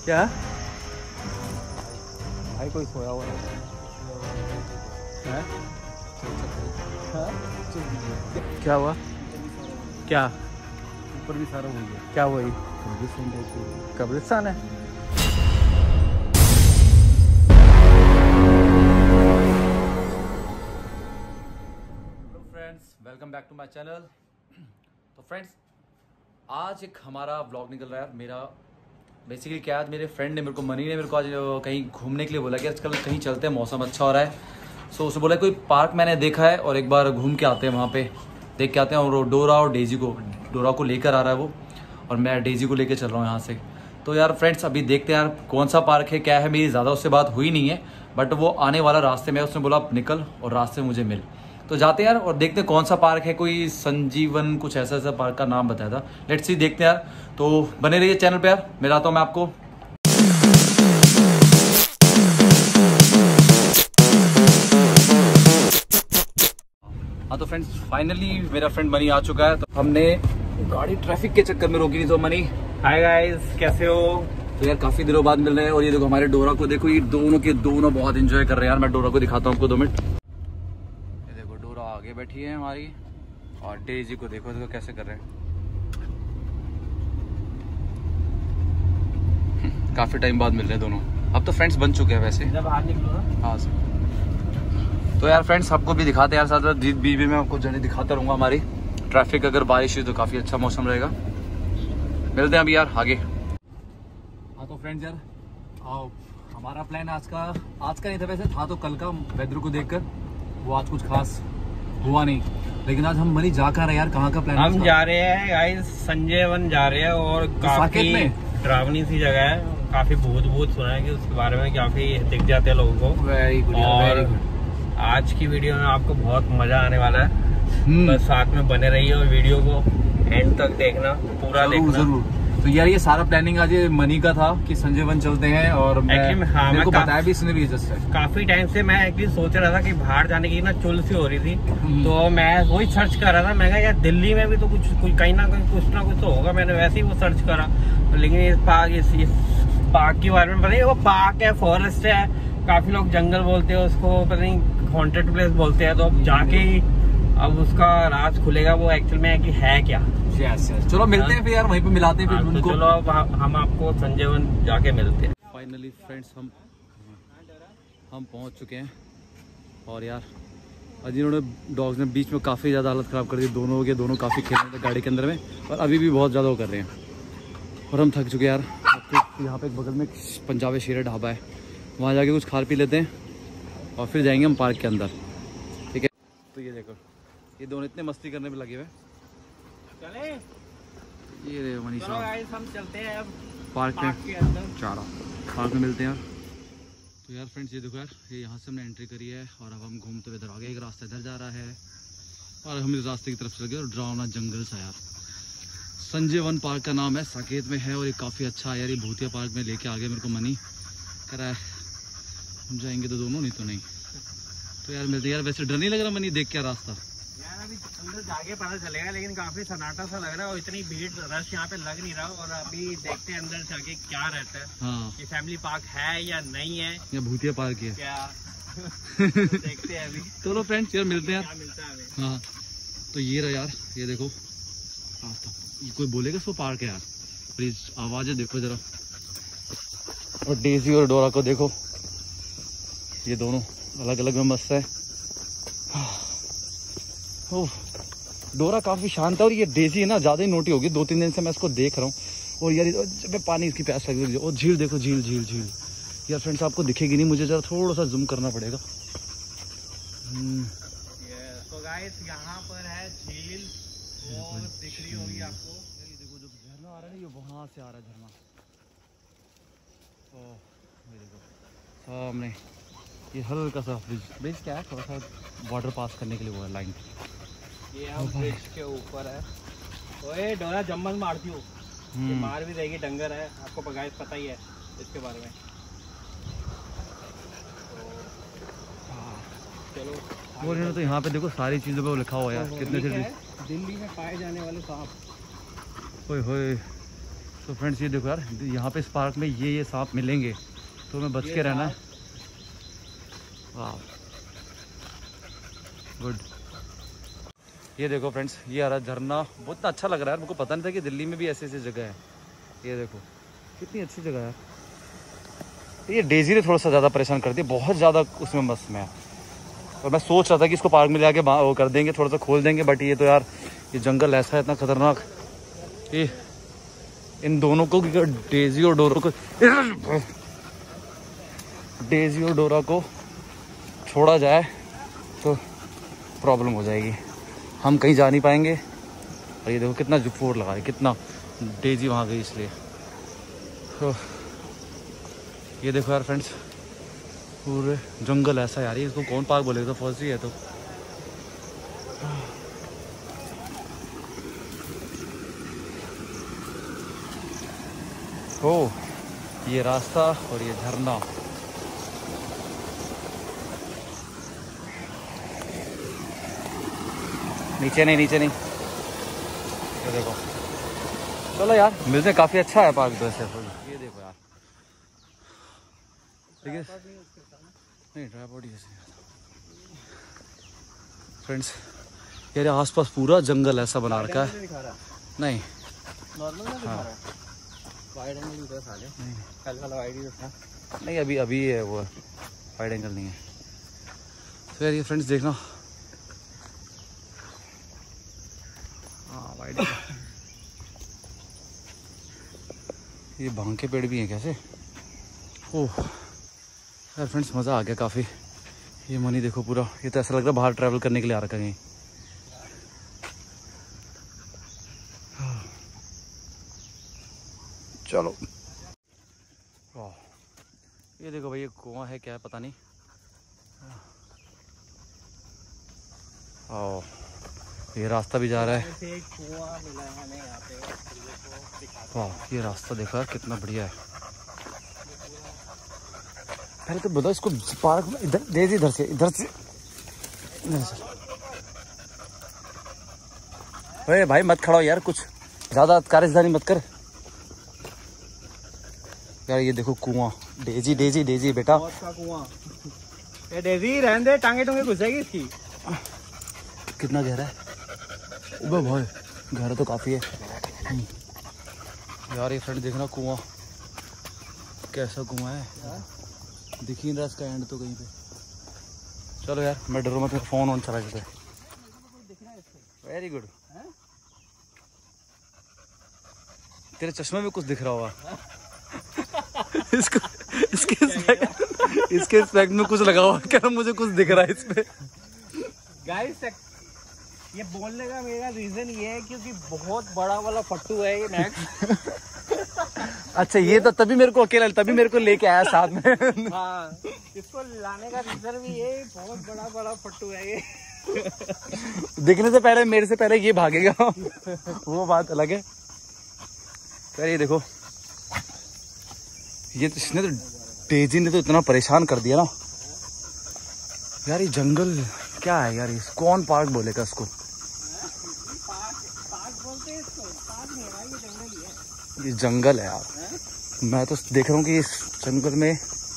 क्या भाई कोई सोया हुआ है? क्या हुआ? क्या ऊपर भी सारा वही है। क्या वही कब्रिस्तान है? Hello friends, welcome back to my channel. तो फ्रेंड्स, आज एक हमारा व्लॉग निकल रहा है। मेरा बेसिकली क्या है, मेरे फ्रेंड ने मेरे को, मनी ने मेरे को आज कहीं घूमने के लिए बोला कि आजकल कहीं चलते हैं, मौसम अच्छा हो रहा है। सो उसे बोला कोई पार्क मैंने देखा है और एक बार घूम के आते हैं, वहाँ पे देख के आते हैं। और डोरा और डेजी को, डोरा को लेकर आ रहा है वो, और मैं डेजी को लेकर चल रहा हूँ यहाँ से। तो यार फ्रेंड्स, अभी देखते हैं यार कौन सा पार्क है, क्या है। मेरी ज़्यादा उससे बात हुई नहीं है, बट वो आने वाला रास्ते में, उसने बोला निकल और रास्ते में मुझे मिल। तो जाते हैं यार और देखते हैं कौन सा पार्क है। कोई संजीवन कुछ ऐसा पार्क का नाम बताया था। लेट्स सी, देखते हैं यार। तो बने रहिए चैनल पे यार, मिलाता हूँ मैं आपको। हाँ तो फ्रेंड्स, फाइनली मेरा फ्रेंड मनी आ चुका है। तो हमने गाड़ी ट्रैफिक के चक्कर में रोकी नहीं। तो मनी, हाय गाइस, कैसे हो? तो यार काफी दिनों बाद मिल रहे हैं। और ये देखो हमारे डोरा को देखो, ये दोनों के दोनों बहुत एंजॉय कर रहे हैं यार। मैं डोरा को दिखाता हूँ आपको 2 मिनट। ये देखो डोरा आगे बैठी है हमारी, और डेजी को देखो कैसे कर रहे हैं। काफी टाइम बाद मिल रहे हैं दोनों। अब तो फ्रेंड्स बन चुके हैं वैसे। जब बाहर निकलो ना। हाँ सर। तो यार फ्रेंड्स, आपको भी दिखाते हैं यार, साथ साथ बीच में आपको जर्नी दिखाता रहूंगा हमारी। ट्रैफिक अगर बारिश हुई तो काफी अच्छा मौसम रहेगा। मिलते हैं अभी यार आगे। हाँ तो फ्रेंड्स यार, हमारा प्लान आज का नहीं था, वैसे था तो कल का, वेदर को देखकर। वो आज कुछ खास हुआ नहीं, लेकिन आज हम मनी जा कर रहे हैं यार। कहाँ का प्लान? हम जा रहे हैं गाइस, संजय वन जा रहे हैं। और काफी डरावनी सी जगह है, काफी भूत सुना है कि उसके बारे में काफी दिख जाते हैं लोगों को। Very good, very good. आज की वीडियो में आपको बहुत मजा आने वाला है। बस साथ में बने रहिए और वीडियो को एंड तक देखना, पूरा देखना जरूर। तो यार ये सारा प्लानिंग आज मनी का था कि संजय वन चलते हैं। और मेरे को बताया भी इसने भी जस्ट काफी टाइम से मैं एक्चुअली सोच रहा था कि बाहर जाने की ना चुल सी हो रही थी। तो मैं वही सर्च कर रहा था। मैं कहा यार दिल्ली में भी तो कुछ कहीं ना कहीं कुछ ना कुछ तो होगा। मैंने वैसे ही वो सर्च करा, लेकिन इस पार्क के बारे में पता नहीं। वो पार्क है, फॉरेस्ट है, काफी लोग जंगल बोलते हैं उसको, पता नहीं हॉन्टेड प्लेस बोलते हैं। तो अब जाके ही अब उसका राज खुलेगा वो एक्चुअल में कि है क्या। यस यस, चलो मिलते हैं फिर यार, वहीं पे मिलाते हैं फिर उनको। तो चलो अब हम आपको संजय वन जाके मिलते हैं। फाइनली फ्रेंड्स, हम पहुंच चुके हैं। और यार आज इन्होंने डॉग्स ने बीच में काफ़ी ज़्यादा हालत ख़राब कर दी। दोनों के दोनों काफ़ी खेल रहे थे गाड़ी के अंदर में, और अभी भी बहुत ज़्यादा वो कर रहे हैं। और हम थक चुके हैं यार। आपको यहाँ पे बगल में पंजाबी शेर ढाबा है, वहाँ जाके कुछ खा पी लेते हैं और फिर जाएंगे हम पार्क के अंदर। ठीक है? तो ये देखो, ये दोनों इतने मस्ती करने में लगे हुए। चले ये देखो मनीष साहब, हम चलते हैं अब पार्क में। के अंदर चारा पार्क में मिलते हैं यार। तो यार फ्रेंड्स, ये देखो यार, ये यहाँ से हमने एंट्री करी है और अब हम घूमते हुए इधर आगे। एक रास्ता इधर जा रहा है और हम इस रास्ते की तरफ से लगे। और डरावना जंगल सा यार। संजय वन पार्क का नाम है, साकेत में है। और ये काफ़ी अच्छा है यार। ये भूतिया पार्क में लेके आ गया मेरे को मनी, कह रहा है हम जाएंगे तो दोनों, नहीं तो नहीं। तो यार मिलते यार। वैसे डर नहीं लग रहा मनी देख के रास्ता? यार अभी अंदर जाके पता चलेगा, लेकिन काफी सन्नाटा सा लग रहा है और इतनी भीड़ रश यहाँ पे लग नहीं रहा। और अभी देखते हैं अंदर जाके क्या रहता है। हाँ, ये फैमिली पार्क है या नहीं है, या भूतिया पार्क है क्या देखते हैं अभी। चलो फ्रेंड्स यार मिलते हैं यार। क्या मिलता है हमें। हाँ तो ये रहा यार, ये देखो रास्ता। ये कोई बोलेगा इसको पार्क है यार? प्लीज आवाज़ें देखो जरा। और डेजी और डोरा को देखो, ये दोनों अलग अलग में मस्त है। ओह, डोरा काफी शांत है और ये डेजी है ना ज्यादा ही नोटी होगी। 2-3 दिन से मैं इसको देख रहा हूँ। और यार जब मैं पानी इसकी प्यास लग रही है। और झील देखो, झील झील झील। यार फ्रेंड्स आपको दिखेगी नहीं, मुझे जरा थोड़ा सा जूम करना पड़ेगा। तो गाइस यहाँ पर है झील, वो दिख रही होगी आपको। ये देखो जो झरना आ रहा है, ये वहां से आ रहा है झरना। ओह ये देखो सामने, ये हल्का सा ब्रिज क्या है, थोड़ा सा बॉर्डर पास करने के लिए वो है लाइन। ये हम ब्रिज के ऊपर है। ओए डोरा जम्मल मारती हो, ये मार भी देगी, डंगर है। आपको गाइस पता ही है इसके बारे में। चलो और तो यहाँ पे देखो सारी चीज़ों पे लिखा हुआ है यार, कितने से दिल्ली में पाए जाने वाले सांप। ओए होए, तो फ्रेंड्स ये देखो यार, यहाँ पे इस पार्क में ये सांप मिलेंगे तो हमें बच के रहना है। वाह गुड। ये देखो फ्रेंड्स, ये आ रहा झरना, बहुत अच्छा लग रहा है। मुझको पता नहीं था कि दिल्ली में भी ऐसी ऐसी जगह है। ये देखो कितनी अच्छी जगह है। ये डेजी ने थोड़ा सा ज़्यादा परेशान कर दिया, बहुत ज़्यादा उसमें मस्त में। और मैं सोच रहा था कि इसको पार्क में ले आके वो कर देंगे, थोड़ा सा खोल देंगे, बट ये तो यार ये जंगल ऐसा है इतना खतरनाक, ये इन दोनों को, डेजी और डोरा को छोड़ा जाए तो प्रॉब्लम हो जाएगी, हम कहीं जा नहीं पाएंगे। और ये देखो कितना जुफोर लगा है, कितना डेजी वहाँ गई इसलिए। तो ये देखो यार फ्रेंड्स, पूरे जंगल ऐसा यार, इसको कौन पार्क बोलेगा, तो फौजी है तो। ओ ये रास्ता और ये झरना, नीचे नहीं ये देखो। चलो यार मिलते, काफी अच्छा है पार्क तो ऐसे। ये देखो यार, ठीक है नहीं ट्राइपॉड ही ऐसे फ्रेंड्स। यार आसपास पूरा जंगल ऐसा बना रखा है। नहीं हाँ नहीं, अभी है वो, वाइड एंगल नहीं है। तो यार ये फ्रेंड्स देखना, हाँ वाइड एंगल। ये भांग के पेड़ भी हैं कैसे। ओह यार फ्रेंड्स मज़ा आ गया काफ़ी। ये मनी देखो पूरा, ये तो ऐसा लग रहा है बाहर ट्रैवल करने के लिए आ रखा है। चलो वाह, ये देखो भाई, ये कुआं है क्या है पता नहीं। ओ ये रास्ता भी जा रहा है। वाह ये रास्ता देखो यार कितना बढ़िया है। पहले तो बताओ इसको पार्क में इधर दे दी, इधर से अरे भाई मत खड़ा हो यार, कुछ ज्यादा कारजदारी मत कर यार। ये देखो कुआं, डेजी बेटा कुआं, ये डेजी रहने दे, टांगे टूंगे घुस जाएगी इसकी। कितना गहरा है भाई, गहरा तो काफी है यार। ये फ्रेंड देखना कुआं, कैसा कुआं है, दिख ही नहीं रहा इसका एंड तो कहीं पे। चलो यार मैं डरो मत, फोन ऑन चला जाता है। वेरी गुड, तेरे चश्मे में कुछ दिख रहा होगा। इसके स्पेक्ट में कुछ लगा हुआ, क्या मुझे कुछ दिख रहा है इसमें। गाइस ये बोलने का मेरा रीजन ये है क्योंकि बहुत बड़ा वाला फट्टू है ये मैक्स। अच्छा ये तो तभी मेरे को अकेला, तभी मेरे को लेके आया साथ में। हाँ इसको लाने का रीजन भी ये, बहुत बड़ा फट्टू है ये। दिखने से पहले, मेरे से पहले ये भागेगा। वो बात अलग है। यार ये देखो, ये इसने तो, डेजी ने तो इतना परेशान कर दिया ना यार। ये जंगल क्या है यार, इस कौन पार्क बोलेगा इसको। पार्क बोलते हैं इसको, पार्क नहीं है ये जंगल ही है। ये जंगल है यार, मैं तो देख रहा हूँ कि इस जंगल में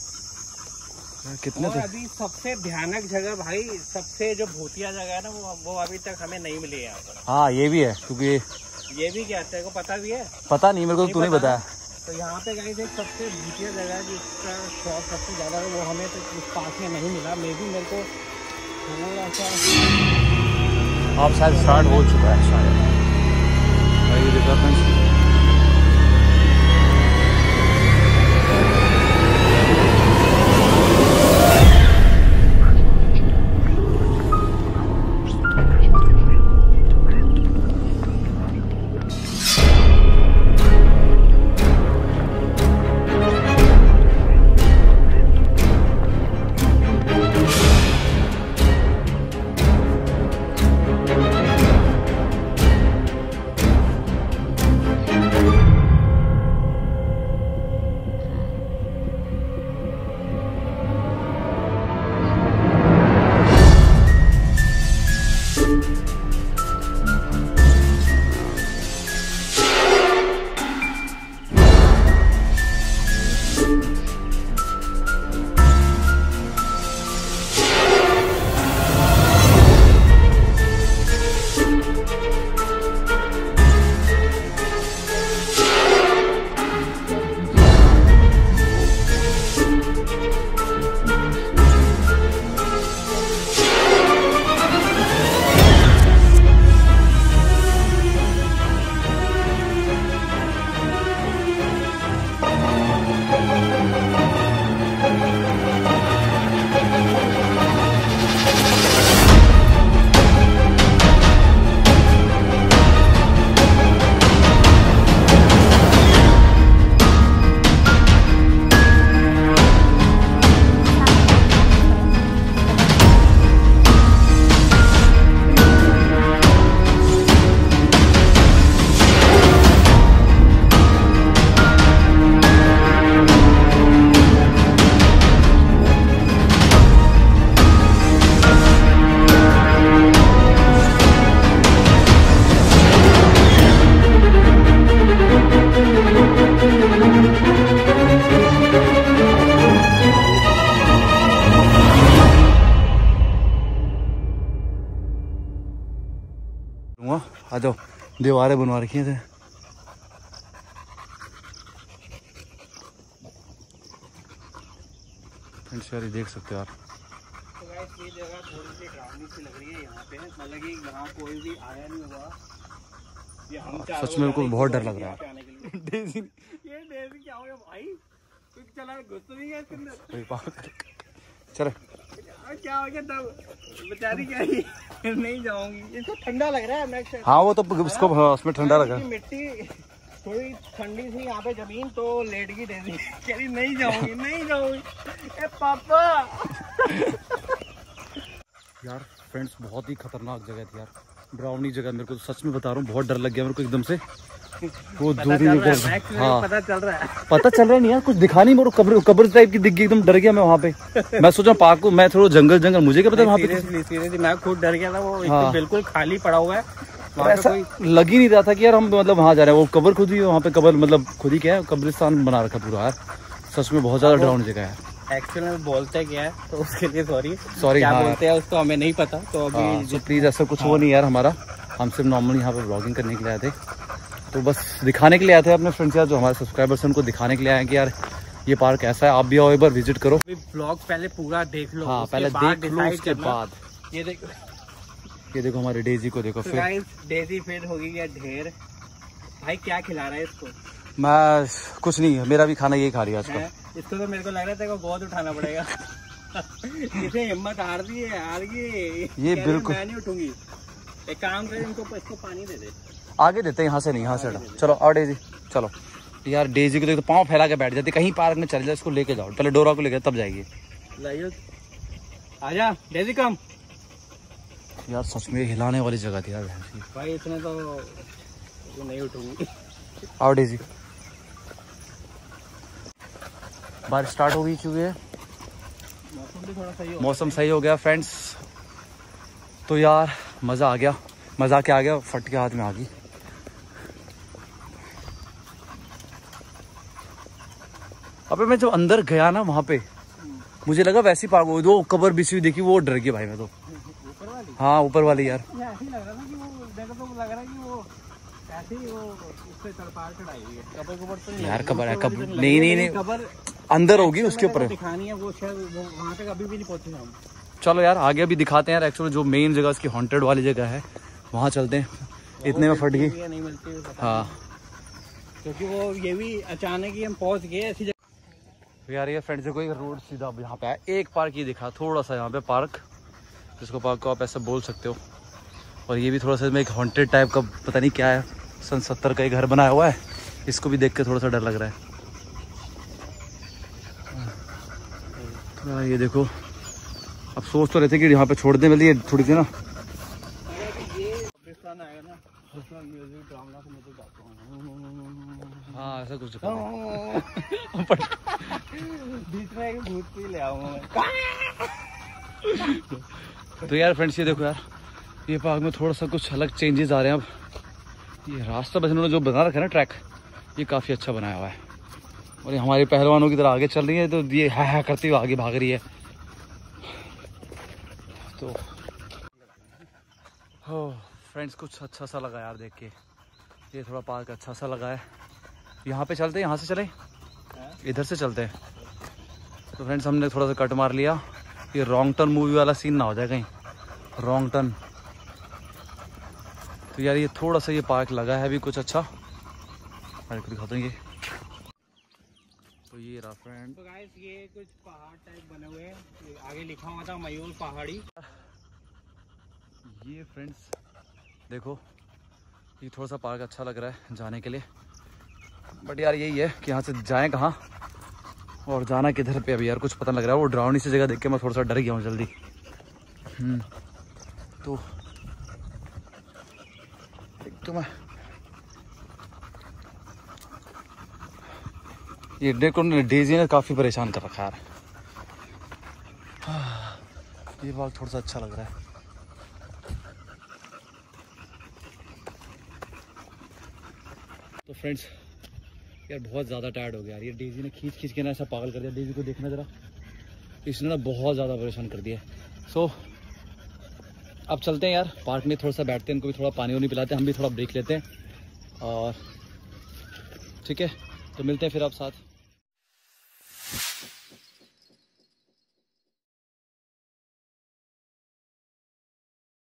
कितने तो। अभी सबसे भयानक जगह भाई, सबसे जो भूतिया जगह है ना, वो अभी तक हमें नहीं मिली है। हाँ ये भी है, क्योंकि ये भी क्या तेरे को पता भी है? पता नहीं मेरे को, तूने बताया। तो यहाँ पे गाइस एक सबसे भूतिया जगह है जिसका शौक सबसे ज्यादा है, वो हमें तो उस पास में नहीं मिला। मे भी मेरे को थोड़ा सा, आप शायद स्टार्ट हो चुका है शायद। ये देखो फ्रेंड्स, आ जाओ, दीवारें बनवा रखी हैं। फ्रेंड्स यार ये देख सकते हो यार, तो गाइस ये जगह थोड़ी सी डरावनी सी लग रही है यहाँ पे, मतलब कि यहाँ कोई भी आया नहीं हुआ। ये हम सच में मेरे को बहुत डर लग रहा है। डेज़ी, ये डेज़ी क्या हो गया भाई? तू चला घुस तो नहीं गया इसके अंदर? चलो क्या हो गया तब? बेचारी क्या ही नहीं जाऊंगी, इसको ठंडा लग रहा है। मैं हाँ वो तो उसको उसमें ठंडा लगा, मिट्टी थोड़ी ठंडी थी यहाँ पे जमीन, तो लेट गई डेज़ी, कह रही नहीं जाऊंगी नहीं जाऊंगी। ए पापा यार फ्रेंड्स बहुत ही खतरनाक जगह थी यार, डरावनी जगह। मेरे को तो सच में बता रहा हूँ बहुत डर लग गया मेरे को एकदम से। वो दो दिन हाँ पता चल रहा है, पता चल रहा है नहीं यार, कुछ दिखा नहीं मेरे को, कब्र टाइप की दिख गई, एकदम डर गया मैं वहाँ पे। मैं सोचा पार्क को, मैं थोड़ा जंगल मुझे क्या पता वहाँ पे। सीरियसली मैं खुद डर गया था। वो हाँ। बिल्कुल खाली पड़ा हुआ है, ऐसा लग ही नहीं रहा था कि यार हम मतलब वहाँ जा रहे हैं। वो कब्र खुद ही वहाँ पे, कब्र मतलब खुद ही क्या है, कब्रिस्तान बना रखा पूरा यार। सच में बहुत ज्यादा डरावनी जगह है। एक्चुअली में बोलते क्या है तो उसके लिए सॉरी क्या हाँ। बोलते हैं उसको हमें नहीं पता, तो अभी तो प्लीज ऐसा कुछ हो नहीं यार हमारा। हम सिर्फ नॉर्मली यहाँ पे ब्लॉगिंग करने के लिए आए थे, तो बस दिखाने के लिए आए थे अपने फ्रेंड्स यार, जो हमारे सब्सक्राइबर्स हैं उनको दिखाने के लिए आए कि यार ये पार्क ऐसा है, आप भी आओ एक बार विजिट करो। ब्लॉग पहले पूरा देख लो। हाँ पहले देख लो, उसके बाद ये देखो हमारे डेजी को देखो। फिर डेजी फिर होगी या ढेर। भाई क्या खिला रहा है इसको? मैं कुछ नहीं, मेरा भी खाना यही खा रही है आजकल। इसको तो मेरे को लग रहा था बहुत उठाना पड़ेगा। इसे हिम्मत हार दी है, हार गई ये बिल्कुल। मैं नहीं उठूंगी। एक काम करे, इसको पानी दे दे। आगे देते हैं, यहाँ से नहीं, यहाँ से। चलो आओ डेजी, चलो यार। डेजी को देखो पाँव फैला के बैठ जाती, कहीं पार्क में चल जाए, इसको लेके जाओ। पहले डोरा को लेके तब जाएगी। आजा डेजी कम। यार सच में हिलाने वाली जगह थी यार भाई, इतने तो नहीं उठूंगी। आओ डेजी। बारिश स्टार्ट हो गई चुकी है, मौसम भी थोड़ा सही हो, मौसम सही हो गया फ्रेंड्स। तो यार मज़ा आ गया, मज़ा क्या आ गया, फट के हाथ में आ गई। अबे मैं जब अंदर गया ना वहाँ पे, मुझे लगा वैसी पार्क, वो कबर बिछी हुई देखी, वो डर गई भाई मैं तो। ऊपर वाली? हाँ ऊपर वाली यार। ऐसे ही लग रहा था कि वो, देखो तो लग रहा है कि वो ऐसे ही वो उससे तड़पार चढ़ाई हुई है। कबर तो नहीं यार, कबर है, कबर तो नहीं कबर अंदर होगी उसके ऊपर। दिखानी है वो, शायद वहाँ तक अभी भी नहीं पहुंचे हम। चलो यार आगे भी दिखाते हैं यार। एक्चुअली जो मेन जगह उसकी हॉन्टेड वाली जगह है, वहाँ चलते हैं। इतने में फट गई। नहीं मिलती हाँ क्योंकि वो ये भी अचानक ही हम पहुंच गए ऐसी जगह। यार ये फ्रेंड्स देखो, एक रोड सीधा यहाँ पे है, एक पार्क ही दिखा, थोड़ा सा यहाँ पे पार्क, जिसको पार्क को आप ऐसा बोल सकते हो। और ये भी थोड़ा सा इसमें एक हॉन्टेड टाइप का, पता नहीं क्या है, सन 70 का एक घर बनाया हुआ है। इसको भी देख के थोड़ा सा डर लग रहा है। तो ये देखो, अब सोच तो रहे थे कि यहाँ पे छोड़ दें, मतलब ये थोड़ी सी ना। हाँ ऐसा कुछ बीच में एक भूत भी ले आऊंगा मैं। तो यार फ्रेंड्स ये देखो यार, ये पार्क में थोड़ा सा कुछ अलग चेंजेस आ रहे हैं अब। ये रास्ता बस इन्होंने जो बना रखा है ना, ट्रैक, ये काफ़ी अच्छा बनाया हुआ है। और ये हमारे पहलवानों की तरह आगे चल रही है, तो ये है करती हुई आगे भाग रही है। तो हो फ्रेंड्स कुछ अच्छा सा लगा यार देख के, ये थोड़ा पार्क अच्छा सा लगा है। यहाँ पे चलते हैं, यहाँ से चले, इधर से चलते हैं। तो फ्रेंड्स हमने थोड़ा सा कट मार लिया, ये रॉन्ग टर्न मूवी वाला सीन ना हो जाए कहीं, रॉन्ग टर्न। तो यार ये थोड़ा सा ये पार्क लगा है अभी कुछ अच्छा, अरे को दिखाता हूँ ये। तो ये रहा फ्रेंड। तो गाइस ये कुछ पहाड़ टाइप बने हुए हैं, आगे लिखा हुआ था मयूर पहाड़ी। ये फ्रेंड्स देखो, ये थोड़ा सा पार्क अच्छा लग रहा है जाने के लिए, बट यार यही है कि यहाँ से जाएं कहाँ और जाना किधर पे अभी यार कुछ पता नहीं लग रहा है। वो डरावनी सी जगह देख के मैं थोड़ा सा डर गया हूँ जल्दी। तो मैं ये देखो, डेजी ने काफ़ी परेशान कर रखा है यार। ये बात थोड़ा सा अच्छा लग रहा है। तो फ्रेंड्स यार बहुत ज़्यादा टायर्ड हो गया यार, ये डेजी ने खींच खींच के ना ऐसा पागल कर दिया। डेजी को देखना ज़रा, इसने ना बहुत ज़्यादा परेशान कर दिया। सो अब चलते हैं यार पार्क में, थोड़ा सा बैठते हैं, इनको भी थोड़ा पानी वानी पिलाते हैं, हम भी थोड़ा ब्रेक लेते हैं और ठीक है, तो मिलते हैं फिर आप साथ।